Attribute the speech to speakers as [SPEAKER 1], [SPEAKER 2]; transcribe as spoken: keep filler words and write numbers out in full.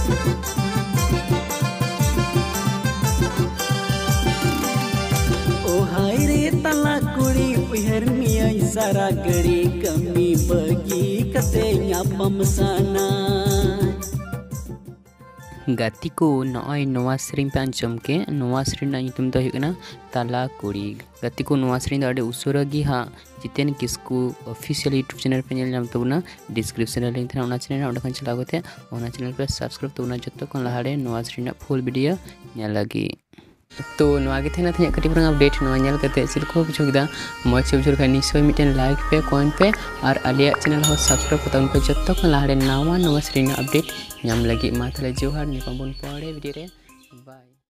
[SPEAKER 1] हाय रे तला कुड़ी उहर मिया सारा गड़ी कमी बगी कते ᱧᱟᱯᱟᱢ साना गाती को नॉय नवा सेरिंग पे अंजम के नवा सेरिंग ना ᱧᱩᱛᱩᱢ ᱫᱚ ᱦᱩᱭᱩᱜ ᱠᱟᱱᱟ ताला कुड़ी गाती को नवा सेरिंग ᱫᱚ ᱟᱹᱰᱤ ᱩᱥᱟᱹᱨᱟ ᱜᱮ ᱦᱟᱸᱜ Jiten Kisku official YouTube channel पे ᱧᱮᱞ ᱧᱟᱢ ᱛᱟᱵᱚᱱᱟ ᱰᱤᱥᱠᱨᱤᱯᱥᱚन ᱨᱮ ᱞᱤᱝᱠ ᱛᱟᱦᱮᱱᱟ ᱚᱱᱟ ᱪᱮᱱᱮᱞ ᱚᱸᱰᱮ ᱠᱷᱚᱱ ᱪᱟᱞᱟᱣ ᱠᱟᱛᱮ ᱚᱱᱟ ᱪᱮᱱᱮल पे सब्सक्राइब ᱛᱟᱵᱚᱱᱟ ᱡᱚᱛᱚ ᱠᱷᱚᱱ ᱞᱟᱦᱟᱨᱮ नवा सेरिंग ᱨᱮᱱᱟᱜ फुल वीडियो ᱧᱮᱞ ᱞᱟᱹᱜᱤᱫ तो नवा गे थे ना थे कटी पुराना अपडेट नवा नेल करते चेल को बुझो किदा मज से बुझो खानी सो मिटन लाइक पे कमेंट पे और आलिया चैनल हो सब्सक्राइब करता उनको जत्तो को लाहरे नवा नवा सेरिंग अपडेट नाम लगी मा थाले जोहार निपम बन पड़े वीडियो रे बाय।